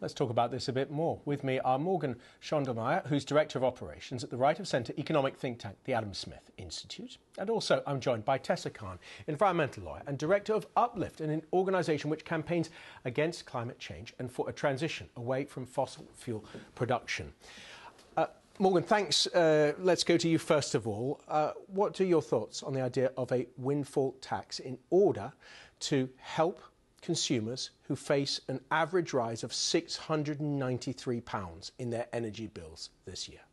Let's talk about this a bit more. With me are Morgan Schondelmeier, who's Director of Operations at the Right of Centre economic think tank, the Adam Smith Institute. And also I'm joined by Tessa Khan, environmental lawyer and Director of Uplift, an organisation which campaigns against climate change and for a transition away from fossil fuel production. Morgan, thanks. Let's go to you first of all. What are your thoughts on the idea of a windfall tax in order to help consumers who face an average rise of £693 in their energy bills this year?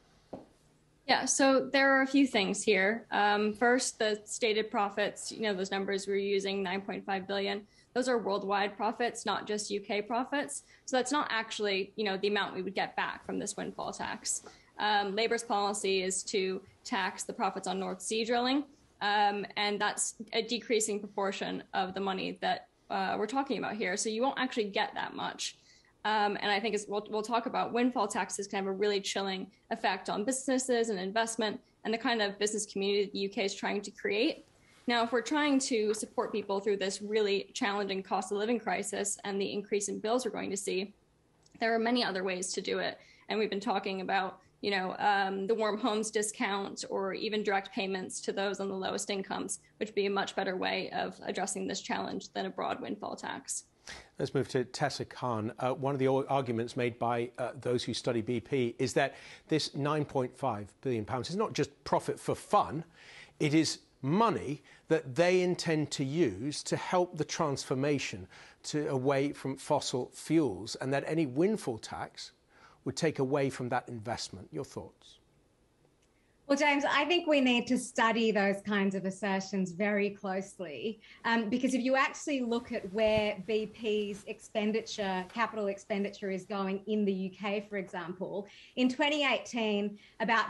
Yeah, so there are a few things here. First, the stated profits, those numbers we're using, 9.5 billion, those are worldwide profits, not just UK profits. So that's not actually, the amount we would get back from this windfall tax. Labour's policy is to tax the profits on North Sea drilling, and that's a decreasing proportion of the money that we're talking about here. So you won't actually get that much. And I think we'll talk about windfall taxes can have a really chilling effect on businesses and investment and the kind of business community the UK is trying to create. Now, if we're trying to support people through this really challenging cost of living crisis and the increase in bills we're going to see, there are many other ways to do it. And we've been talking about, the warm homes discount or even direct payments to those on the lowest incomes, which would be a much better way of addressing this challenge than a broad windfall tax. Let's move to Tessa Khan. One of the arguments made by those who study BP is that this £9.5 billion is not just profit for fun, it is money that they intend to use to help the transformation away from fossil fuels, and that any windfall tax would take away from that investment. Your thoughts? Well, James, I think we need to study those kinds of assertions very closely, because if you actually look at where BP's capital expenditure is going in the UK, for example, in 2018, about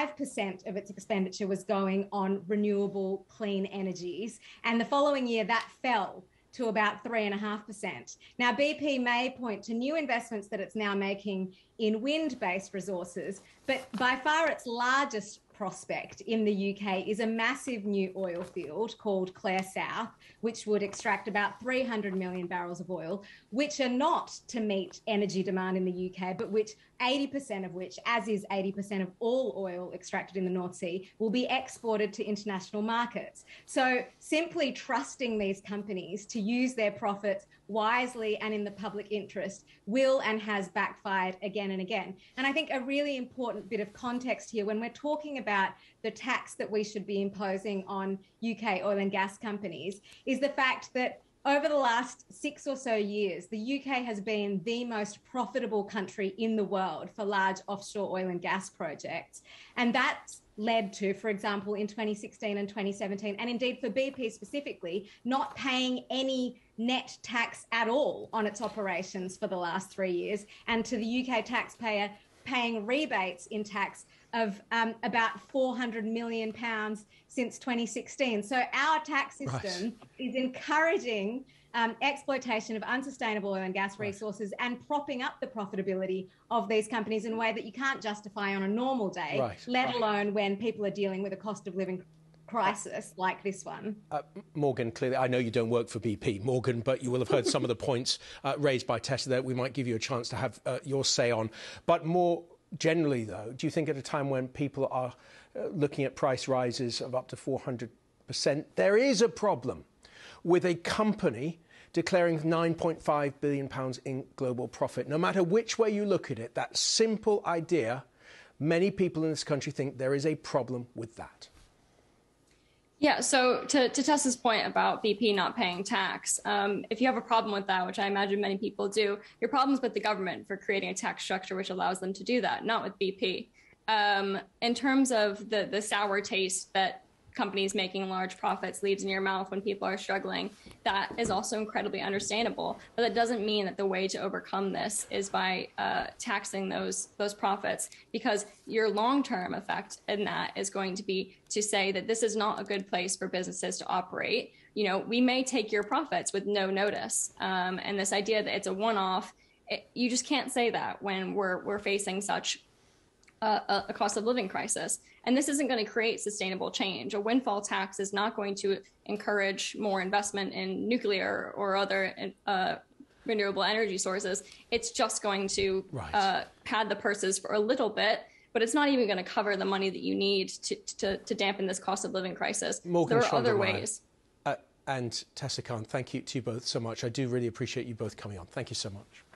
5% of its expenditure was going on renewable clean energies. And the following year, that fell to about 3.5%. Now, BP may point to new investments that it's now making in wind-based resources, but by far its largest prospect in the UK is a massive new oil field called Clare South, which would extract about 300 million barrels of oil, which are not to meet energy demand in the UK, but which 80% of which, as is 80% of all oil extracted in the North Sea, will be exported to international markets. So simply trusting these companies to use their profits wisely and in the public interest will and has backfired again and again. And I think a really important bit of context here when we're talking about the tax that we should be imposing on UK oil and gas companies is the fact that over the last 6 or so years, the UK has been the most profitable country in the world for large offshore oil and gas projects. And that's led to, for example, in 2016 and 2017, and indeed for BP specifically, not paying any net tax at all on its operations for the last 3 years, and to the UK taxpayer paying rebates in tax of about £400 million since 2016. So our tax system is encouraging exploitation of unsustainable oil and gas resources and propping up the profitability of these companies in a way that you can't justify on a normal day, let alone when people are dealing with a cost of living crisis like this one. Morgan, clearly, I know you don't work for BP, Morgan, but you will have heard some of the points raised by Tessa that we might give you a chance to have your say on. But more generally, though, do you think at a time when people are looking at price rises of up to 400%, there is a problem with a company declaring £9.5 billion in global profit? No matter which way you look at it, that simple idea, many people in this country think there is a problem with that. Yeah, so to Tessa's point about BP not paying tax, if you have a problem with that, which I imagine many people do, your problem's with the government for creating a tax structure which allows them to do that, not with BP. In terms of the sour taste that companies making large profits leaves in your mouth when people are struggling, that is also incredibly understandable. But that doesn't mean that the way to overcome this is by taxing those profits, because your long-term effect in that is going to be to say that this is not a good place for businesses to operate. We may take your profits with no notice. And this idea that it's a one-off, you just can't say that when we're facing such a cost of living crisis. And this isn't going to create sustainable change. A windfall tax is not going to encourage more investment in nuclear or other renewable energy sources, it's just going to Right. pad the purses for a little bit, but it's not even going to cover the money that you need to dampen this cost of living crisis. Morgan There are other Schondelmeier ways. And Tessa Khan, thank you to you both so much. I do really appreciate you both coming on. Thank you so much.